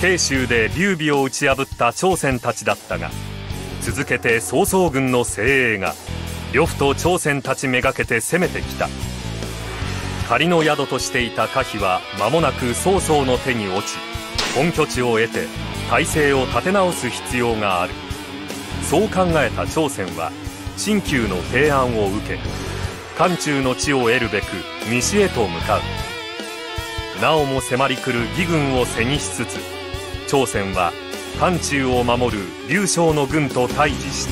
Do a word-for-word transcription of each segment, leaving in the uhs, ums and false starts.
慶州で劉備を打ち破った朝鮮たちだったが、続けて曹操軍の精鋭が呂布と朝鮮たちめがけて攻めてきた。仮の宿としていた可否は間もなく曹操の手に落ち、本拠地を得て体制を立て直す必要がある。そう考えた朝鮮は陳旧の提案を受け、漢中の地を得るべく西へと向かう。なおも迫り来る義軍を背にしつつ、朝鮮は漢中を守る劉将の軍と対峙した。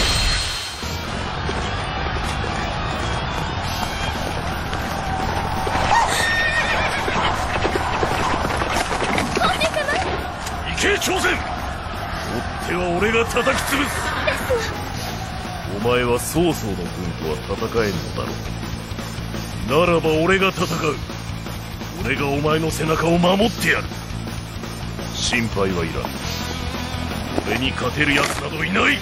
行け朝鮮、追っては俺が叩き潰す。お前は曹操の軍とは戦えんのだろう。ならば俺が戦う。俺がお前の背中を守ってやる。心配はいらん。俺に勝てる奴などいない。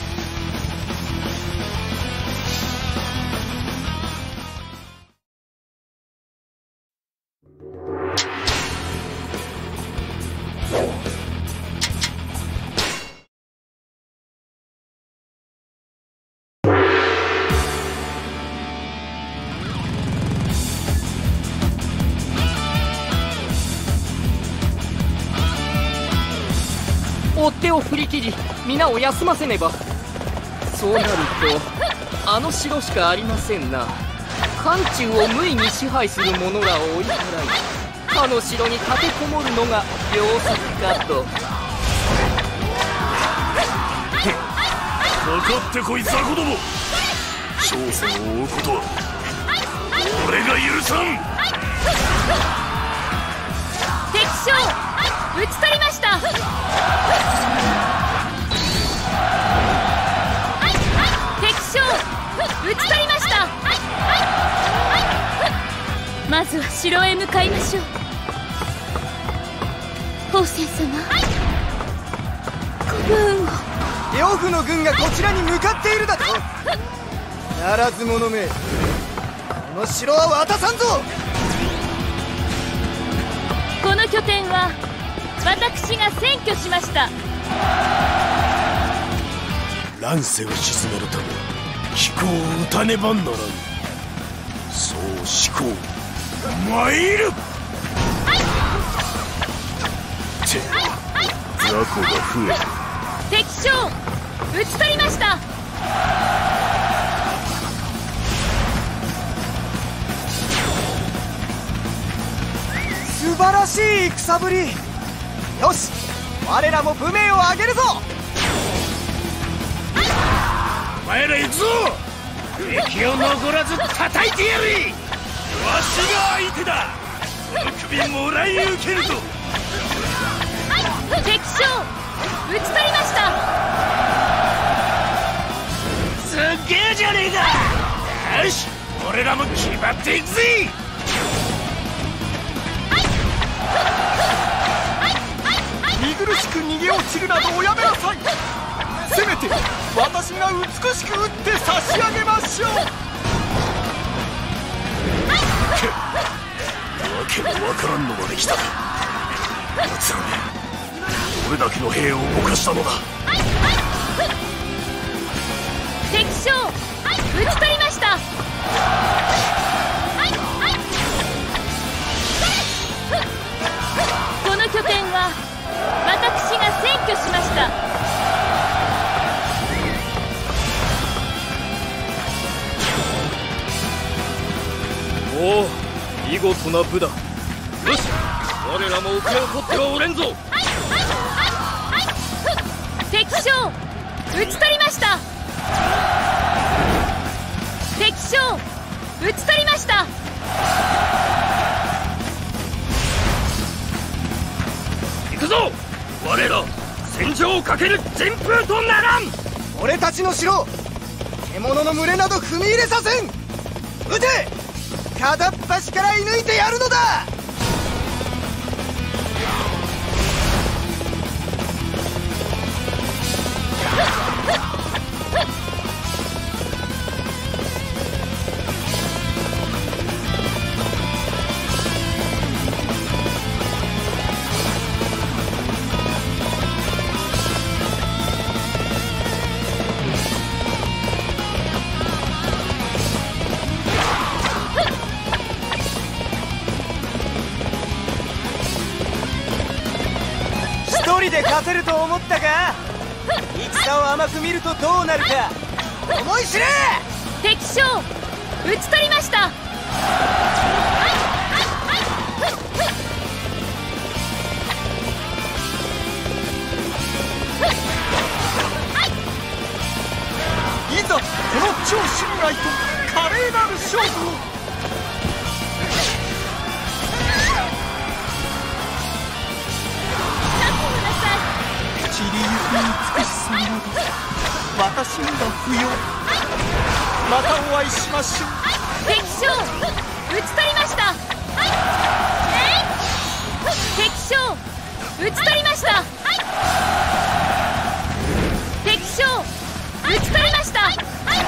追っ手を振り切り皆を休ませねば。そうなるとあの城しかありませんな。漢中を無意に支配する者らを追い払い、他の城に立てこもるのが良策かと。 かかってこい雑魚ども。朝鮮を追うことは俺が許さん。 敵将討ち取りました。敵将討ち取りました。まずは城へ向かいましょう。法仙様、ご武運を。 呂布の軍がこちらに向かっているだと。ならず者め、この城は渡さんぞ。 この拠点は私が占拠しました。 乱世を鎮めるため飛行を打たねばならぬ。そう思考参る。って雑魚が増える。 敵将討ち取りました。 素晴らしい戦ぶり。よし、我らも武名を上げるぞ。 お前ら行くぞ。敵を残らず叩いてやれ。わしが相手だ。その首もらい受けるぞ。 敵将討ち取りました。 すっげえじゃねえか。よし、俺らも決まっていくぜ。 見苦しく逃げ落ちるなどおやめなさい。せめて私が美しく打って差し上げましょう。 わけのわからんのまで来た。奴らめ、俺だけの兵を動かしたのだ。 敵将討ち取りました。この拠点は私が占拠しました。 おお、見事な部だ。よし、我らも受け残ってはおれんぞ。 敵将討ち取りました。敵将討ち取りました。 行くぞ。我ら戦場をかける旋風とならん。 俺たちの城、獣の群れなど踏み入れさせん。撃て。片っ端から射抜いてやるのだ。 人で勝てると思ったか。戦を甘く見るとどうなるか思い知れ。 敵将討ち取りました。 いざこの超信頼と華麗なる勝負を。散りゆく美しさなど私には不要。またお会いしましょう。 敵将討ち取りました。敵将討ち取りました。敵将討ち取りました。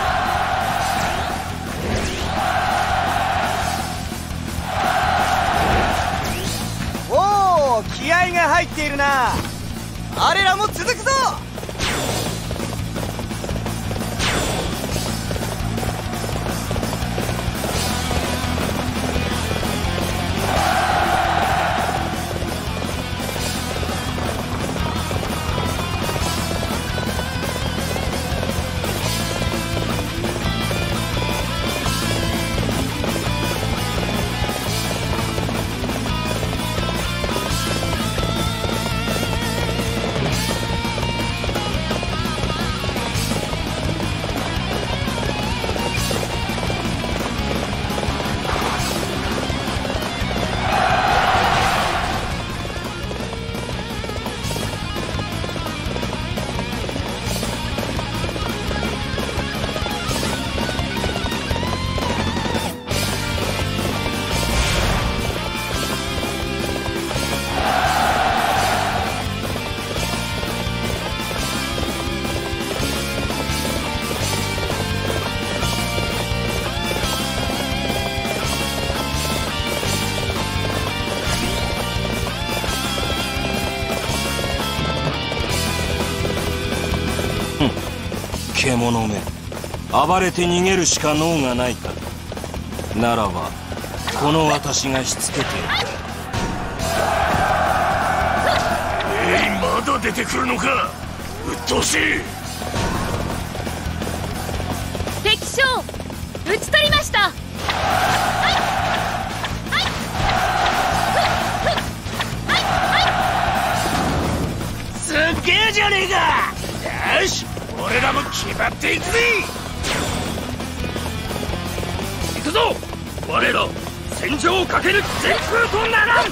おお、気合が入っているな。我らも続くぞ。 獣め、暴れて逃げるしか能がないか。ならばこの私がしつけてやる。 えい、まだ出てくるのか。鬱陶しい。 敵将討ち取りました。 すっげえじゃねえか。よし、俺らも決まっていくぜ。行くぞ。我ら戦場をかける全空とならん。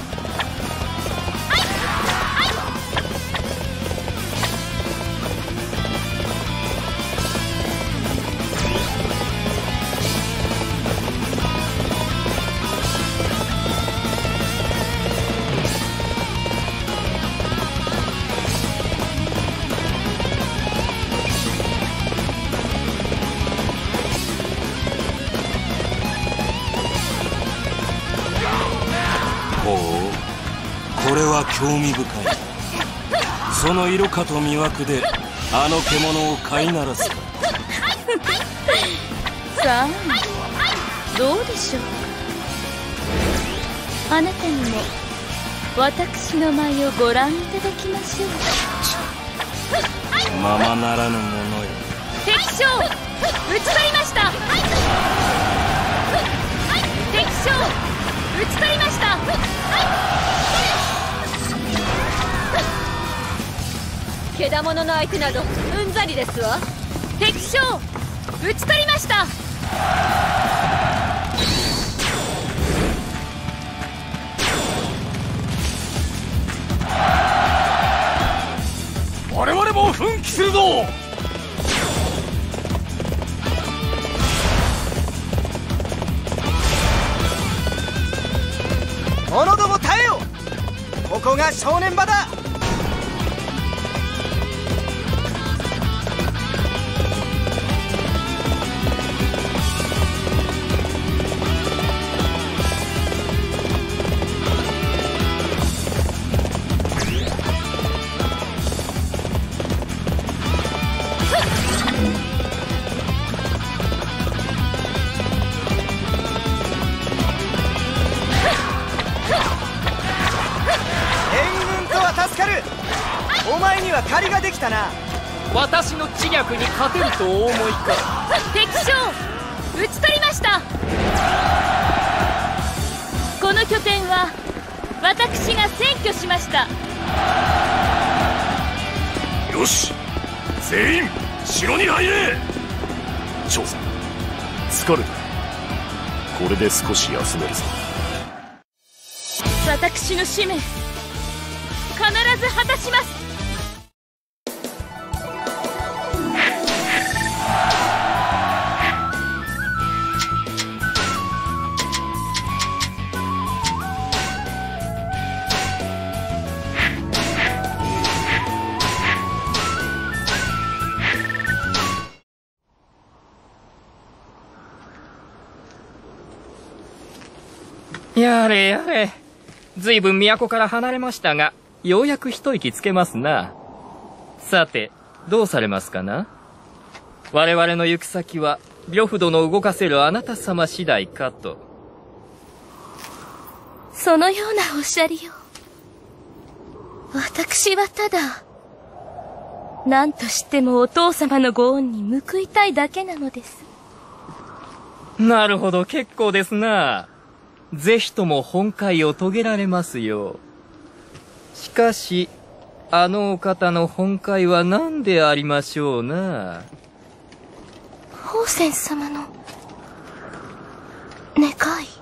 これは興味深い。その色かと魅惑であの獣を飼いならすか。 さあどうでしょう。あなたにも私の舞をご覧いただきましょう。 ままならぬものよ。 敵将討ち取りました。敵将討ち取りました。 けだものの相手などうんざりですわ。 敵将討ち取りました。 我々も奮起するぞ。 者ども耐えよ。ここが正念場だ。援軍とは助かる。 お前には借りができたな。 私の知略に勝てるとお思いか。 敵将討ち取りました。この拠点は私が占拠しました。 よし、全員城に入れ。朝鮮、疲れた。これで少し休めるぞ。 私の使命必ず果たします。 やれやれ、ずいぶん都から離れましたが、ようやく一息つけますな。さて、どうされますかな。我々の行く先は呂布殿を動かせるあなた様次第かと。 そのようなおっしゃりよう。私はただ何としてもお父様のご恩に報いたいだけなのです。 なるほど、結構ですな。ぜひとも本懐を遂げられますよう。しかしあのお方の本懐は何でありましょうな。 宝泉様の願い。